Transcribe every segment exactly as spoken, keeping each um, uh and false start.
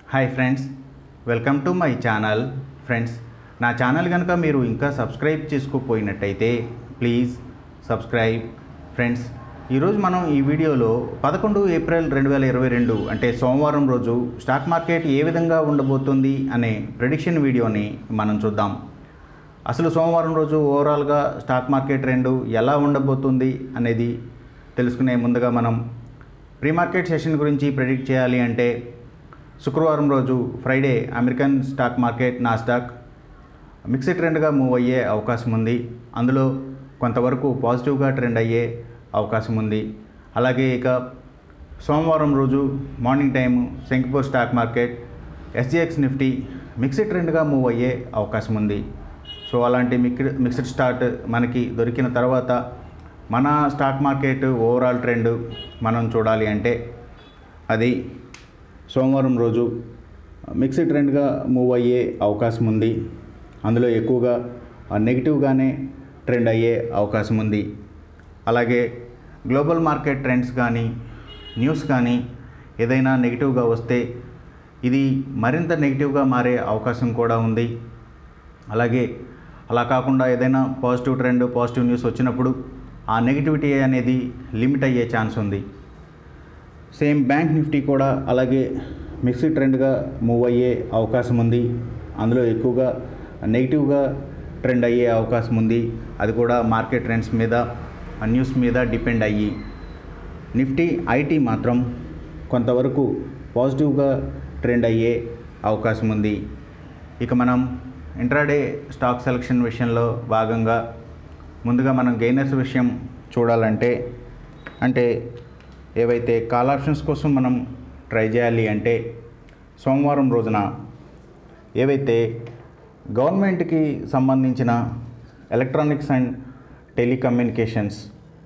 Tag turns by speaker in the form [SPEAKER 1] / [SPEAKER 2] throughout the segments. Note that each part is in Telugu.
[SPEAKER 1] Hi friends, welcome to my channel. Friends, నా ఛానల్ కనుక మీరు ఇంకా సబ్స్క్రైబ్ చేసుకోకపోయినట్టయితే ప్లీజ్ సబ్స్క్రైబ్. ఫ్రెండ్స్, ఈరోజు మనం ఈ వీడియోలో పదకొండు ఏప్రిల్ రెండు వేల ఇరవై రెండు అంటే సోమవారం రోజు స్టాక్ మార్కెట్ ఏ విధంగా ఉండబోతుంది అనే ప్రెడిక్షన్ వీడియోని మనం చూద్దాం. అసలు సోమవారం రోజు ఓవరాల్గా స్టాక్ మార్కెట్ ట్రెండ్ ఎలా ఉండబోతుంది అనేది తెలుసుకునే ముందుగా మనం ప్రీ మార్కెట్ సెషన్ గురించి ప్రెడిక్ట్ చేయాలి అంటే శుక్రవారం రోజు Friday American stock market Nasdaq mixed ట్రెండ్గా మూవ్ అయ్యే అవకాశం ఉంది. అందులో కొంతవరకు పాజిటివ్గా ట్రెండ్ అయ్యే అవకాశం ఉంది. అలాగే ఇక సోమవారం రోజు morning time Singapore stock market SGX Nifty mixed ట్రెండ్గా మూవ్ అయ్యే అవకాశం ఉంది. సో అలాంటి మిక్డ్ మిక్స్డ్ స్టార్ట్ మనకి దొరికిన తర్వాత మన స్టాక్ మార్కెట్ ఓవరాల్ ట్రెండ్ మనం చూడాలి అంటే అది సోమవారం రోజు మిక్స్డ్ ట్రెండ్గా మూవ్ అయ్యే అవకాశం ఉంది. అందులో ఎక్కువగా నెగిటివ్గానే ట్రెండ్ అయ్యే అవకాశం ఉంది. అలాగే గ్లోబల్ మార్కెట్ ట్రెండ్స్ కానీ న్యూస్ కానీ ఏదైనా నెగిటివ్గా వస్తే ఇది మరింత నెగిటివ్గా మారే అవకాశం కూడా ఉంది. అలాగే అలా కాకుండా ఏదైనా పాజిటివ్ ట్రెండ్ పాజిటివ్ న్యూస్ వచ్చినప్పుడు ఆ నెగిటివిటీ అనేది లిమిట్ అయ్యే ఛాన్స్ ఉంది. సేమ్ బ్యాంక్ నిఫ్టీ కూడా అలాగే మిక్స్డ్ ట్రెండ్గా మూవ్ అయ్యే అవకాశం ఉంది. అందులో ఎక్కువగా నెగిటివ్గా ట్రెండ్ అయ్యే అవకాశం ఉంది. అది కూడా మార్కెట్ ట్రెండ్స్ మీద న్యూస్ మీద డిపెండ్ అయ్యి. నిఫ్టీ ఐటీ మాత్రం కొంతవరకు పాజిటివ్గా ట్రెండ్ అయ్యే అవకాశం ఉంది. ఇక మనం ఇంట్రాడే స్టాక్ సెలక్షన్ విషయంలో భాగంగా ముందుగా మనం గెయినర్స్ విషయం చూడాలంటే అంటే ఏవైతే కాల్ ఆప్షన్స్ కోసం మనం ట్రై చేయాలి అంటే సోమవారం రోజున ఏవైతే గవర్నమెంట్కి సంబంధించిన ఎలక్ట్రానిక్స్ అండ్ టెలికమ్యూనికేషన్స్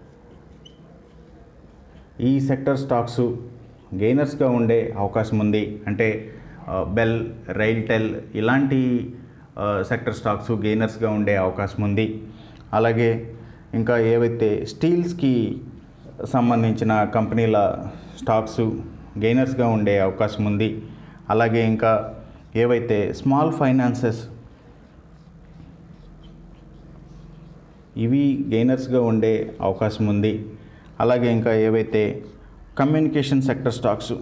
[SPEAKER 1] ఈ సెక్టర్ స్టాక్స్ గెయినర్స్గా ఉండే అవకాశం ఉంది. అంటే బెల్, రైల్టెల్ ఇలాంటి సెక్టర్ స్టాక్స్ గెయినర్స్గా ఉండే అవకాశం ఉంది. అలాగే ఇంకా ఏవైతే స్టీల్స్కి సంబంధించిన కంపెనీల స్టాక్స్ గెయినర్స్గా ఉండే అవకాశం ఉంది. అలాగే ఇంకా ఏవైతే స్మాల్ ఫైనాన్సెస్ ఇవి గెయినర్స్గా ఉండే అవకాశం ఉంది. అలాగే ఇంకా ఏవైతే కమ్యూనికేషన్ సెక్టర్ స్టాక్స్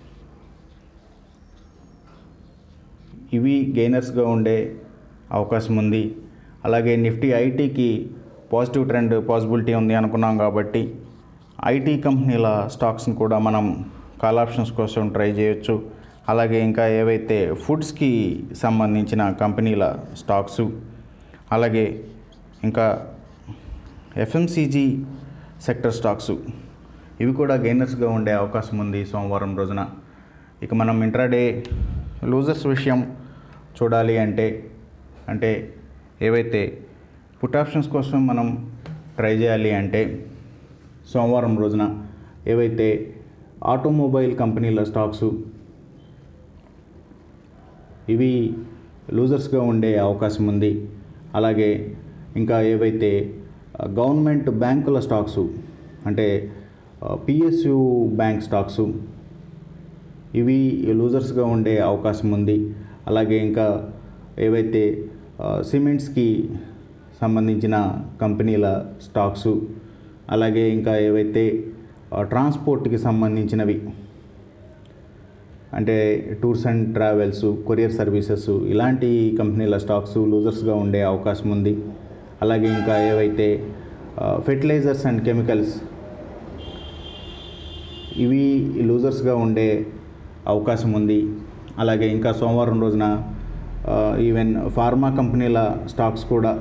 [SPEAKER 1] ఇవి గెయినర్స్గా ఉండే అవకాశం ఉంది. అలాగే నిఫ్టీ ఐటీకి పాజిటివ్ ట్రెండ్ పాసిబిలిటీ ఉంది అనుకున్నాం కాబట్టి ఐటీ కంపెనీల స్టాక్స్ని కూడా మనం కాల్ ఆప్షన్స్ కోసం ట్రై చేయొచ్చు. అలాగే ఇంకా ఏవైతే ఫుడ్స్కి సంబంధించిన కంపెనీల స్టాక్స్ అలాగే ఇంకా ఎఫ్ఎంసీజీ సెక్టర్ స్టాక్స్ ఇవి కూడా గెయినర్స్గా ఉండే అవకాశం ఉంది సోమవారం రోజున. ఇక మనం ఇంట్రాడే లూజర్స్ విషయం చూడాలి అంటే అంటే ఏవైతే పుట్ ఆప్షన్స్ కోసం మనం ట్రై చేయాలి అంటే సోమవారం రోజున ఏవైతే ఆటోమొబైల్ కంపెనీల స్టాక్స్ ఇవి లూజర్స్గా ఉండే అవకాశం ఉంది. అలాగే ఇంకా ఏవైతే గవర్నమెంట్ బ్యాంకుల స్టాక్స్ అంటే పిఎస్యు బ్యాంక్ స్టాక్స్ ఇవి లూజర్స్గా ఉండే అవకాశం ఉంది. అలాగే ఇంకా ఏవైతే సిమెంట్స్కి సంబంధించిన కంపెనీల స్టాక్స్ అలాగే ఇంకా ఏవైతే ట్రాన్స్పోర్ట్కి సంబంధించినవి అంటే tours and travels, courier services ఇలాంటి కంపెనీల స్టాక్స్ లూజర్స్గా ఉండే అవకాశం ఉంది. అలాగే ఇంకా ఏవైతే ఫెర్టిలైజర్స్ అండ్ కెమికల్స్ ఇవి లూజర్స్గా ఉండే అవకాశం ఉంది. అలాగే ఇంకా సోమవారం రోజున ఈవెన్ ఫార్మా కంపెనీల స్టాక్స్ కూడా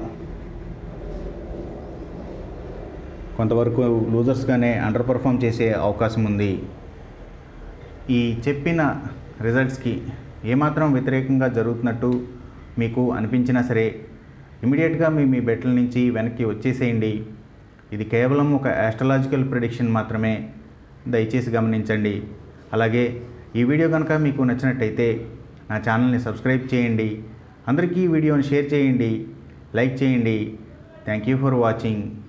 [SPEAKER 1] కొంతవరకు లూజర్స్గానే అండర్ పర్ఫామ్ చేసే అవకాశం ఉంది. ఈ చెప్పిన రిజల్ట్స్కి ఏమాత్రం వ్యతిరేకంగా జరుగుతున్నట్టు మీకు అనిపించినా సరే ఇమీడియట్గా మీ మీ బెట్ల నుంచి వెనక్కి వచ్చేసేయండి. ఇది కేవలం ఒక ఆస్ట్రాలజికల్ ప్రిడిక్షన్ మాత్రమే, దయచేసి గమనించండి. అలాగే ఈ వీడియో కనుక మీకు నచ్చినట్టయితే నా ఛానల్ని సబ్స్క్రైబ్ చేయండి. అందరికీ ఈ వీడియోని షేర్ చేయండి, లైక్ చేయండి. Thank you for watching.